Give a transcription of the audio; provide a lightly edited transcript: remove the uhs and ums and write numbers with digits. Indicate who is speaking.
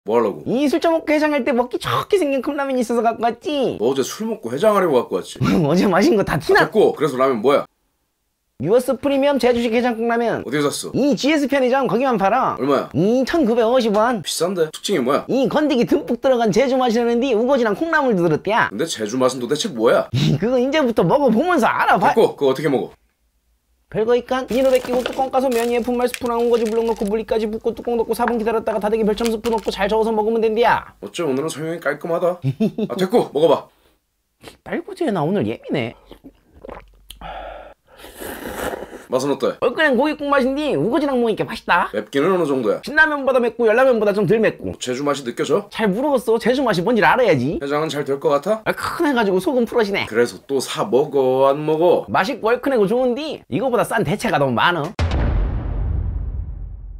Speaker 1: 뭐 하려고?
Speaker 2: 이 술 좀 먹고 해장할 때 먹기 좋게 생긴 컵라면이 있어서 갖고 왔지.
Speaker 1: 너 어제 술 먹고 해장하려고 갖고 왔지?
Speaker 2: 어제 마신 거 다 티나?
Speaker 1: 됐고, 그래서 라면 뭐야?
Speaker 2: 유어스 프리미엄 제주식 해장국라면.
Speaker 1: 어디에 샀어?
Speaker 2: 이 GS 편의점 거기만 팔아.
Speaker 1: 얼마야?
Speaker 2: 이 1950원.
Speaker 1: 비싼데? 특징이 뭐야?
Speaker 2: 이 건더기 듬뿍 들어간 제주 맛이라는데 우거지랑 콩나물도 들었대야.
Speaker 1: 근데 제주 맛은 도대체 뭐야?
Speaker 2: 그거 이제부터 먹어보면서 알아봐.
Speaker 1: 됐고, 그거 어떻게 먹어?
Speaker 2: 별거 있간 비닐로 벗기고 뚜껑 까서 면 위에 분말 스프랑 우거지 물렁 넣고 물기까지 붓고 뚜껑 덮고 4분 기다렸다가 다대기 별점 스프 넣고 잘 저어서 먹으면 된디야.
Speaker 1: 어째 오늘은 설명이 깔끔하다. 아, 됐고, 먹어봐.
Speaker 2: 딸구지에 나 오늘 예민해.
Speaker 1: 맛은 어때?
Speaker 2: 얼큰한 고기국 맛인데 우거지랑 먹으니까 맛있다.
Speaker 1: 맵기는 어느 정도야?
Speaker 2: 신라면보다 맵고 열라면보다 좀 덜 맵고.
Speaker 1: 제주 맛이 느껴져?
Speaker 2: 잘 물어봤어. 제주 맛이 뭔지 알아야지.
Speaker 1: 해장은 잘 될 것 같아?
Speaker 2: 얼큰해가지고 속은 풀어지네.
Speaker 1: 그래서 또 사 먹어, 안 먹어?
Speaker 2: 맛있고 얼큰하고 좋은데 이거보다 싼 대체가 너무 많어.